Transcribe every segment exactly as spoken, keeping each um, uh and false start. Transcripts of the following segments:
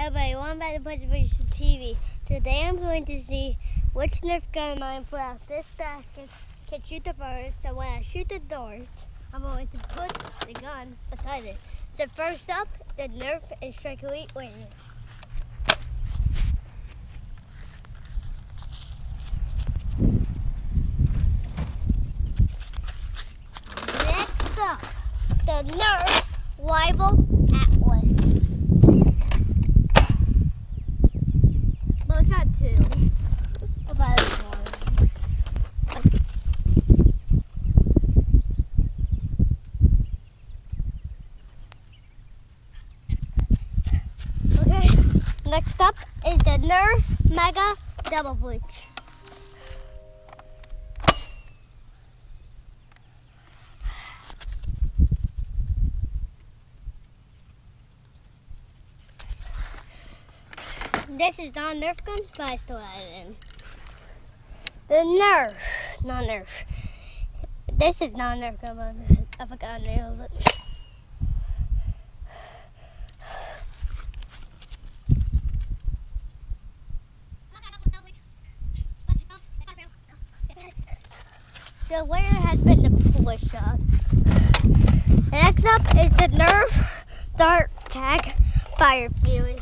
Everybody, welcome back to Preservation T V. Today I'm going to see which Nerf gun I put out this basket can shoot the first. So when I shoot the dart, I'm going to put the gun beside it. So first up, the Nerf and Strike Elite Wing. Next up, the Nerf Rival Atlas. Well, it's not two. About one. Okay, next up is the Nerf Mega Double Bleach. This is not a Nerf gun, but I still add it in. The Nerf, not Nerf. This is not a Nerf gun, but I forgot the name of it. The winner has been the push shot. Next up is the Nerf Dart Tag Fire Fury.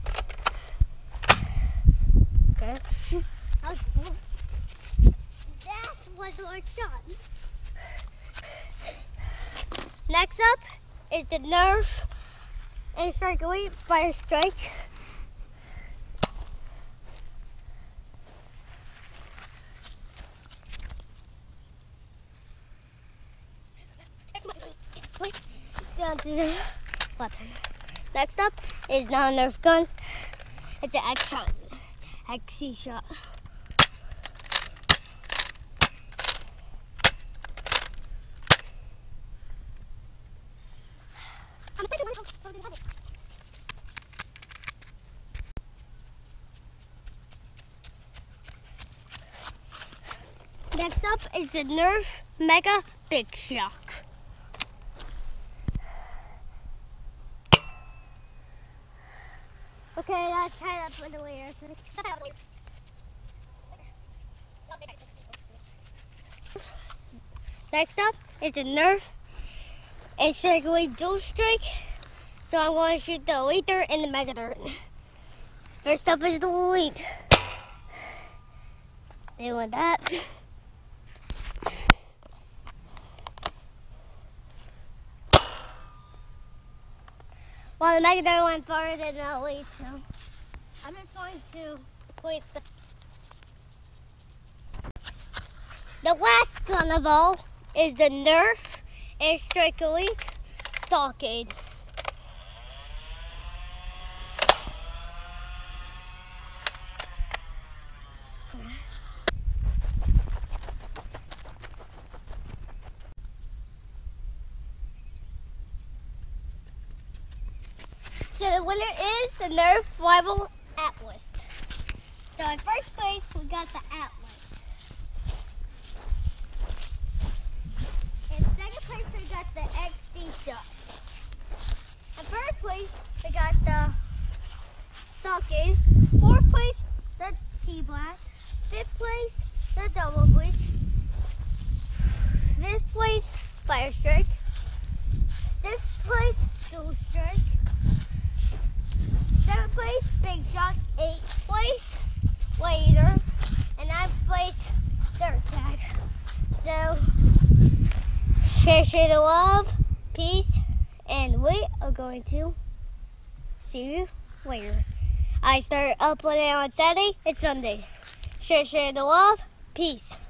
Okay. That was cool. That was our shot. Next up is the Nerf and Strike Elite Fire Strike. Down to the button. Next up is not a Nerf gun. It's an X shot. X C shot. Next up is the Nerf Mega Big Shock. Okay, that's tied up with the layer. Next up is the Nerf and Strike Elite Dual Strike. So I'm going to shoot the Elite Dirt and the Mega Dirt. First up is the Elite. They want that. Well, the Mega Dirt went farther than the Elite, so I'm just going to point the The last gun of all is the Nerf and Strike Elite Stockade. So the winner is the Nerf Rival Atlas. So in first place we got the Atlas. In second place we got the X C shot. In third place we got the Stockade. Fourth place the T-Blast. Fifth place the Double Bleach. Fifth place Fire Strike. Sixth place Dual Strike. Seventh place Big Shock. Eighth place Laser. And ninth place Dirt Tag. So share, share the love, peace, and we are going to see you later. I start uploading on Saturday and Sunday. Share, share the love, peace.